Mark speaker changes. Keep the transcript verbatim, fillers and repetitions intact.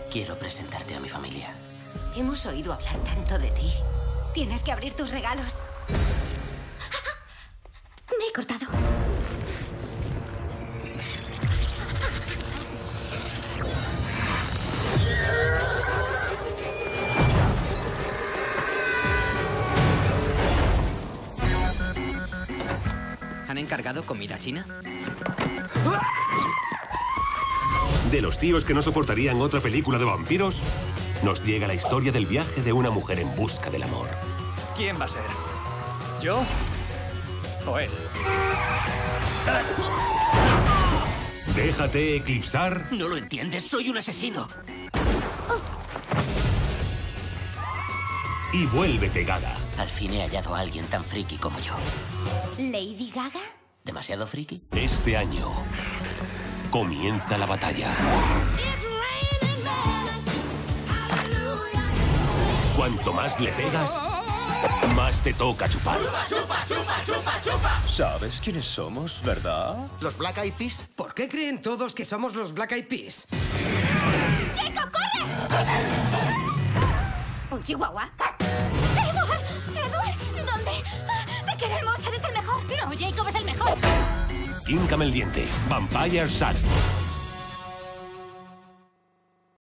Speaker 1: Quiero presentarte a mi familia.
Speaker 2: Hemos oído hablar tanto de ti. Tienes que abrir tus regalos. Me he cortado.
Speaker 3: ¿Han encargado comida china?
Speaker 4: De los tíos que no soportarían otra película de vampiros, nos llega la historia del viaje de una mujer en busca del amor.
Speaker 5: ¿Quién va a ser? ¿Yo? ¿O él?
Speaker 4: Déjate eclipsar.
Speaker 1: ¿No lo entiendes? Soy un asesino.
Speaker 4: Y vuélvete Gaga.
Speaker 1: Al fin he hallado a alguien tan friki como yo.
Speaker 2: ¿Lady Gaga?
Speaker 1: ¿Demasiado friki?
Speaker 4: Este año comienza la batalla. Cuanto más le pegas, más te toca chupar.
Speaker 6: ¡Chupa, chupa, chupa, chupa!
Speaker 7: ¿Sabes quiénes somos, verdad?
Speaker 6: ¿Los Black Eyed Peas?
Speaker 8: ¿Por qué creen todos que somos los Black Eyed Peas?
Speaker 2: ¡Chico, corre! ¿Un chihuahua? ¡Edward! ¡Edward! ¿Dónde? ¡Te queremos! ¡Eres el mejor! ¡No, Jacob es el mejor!
Speaker 4: Híncame el diente. Vampire Shark.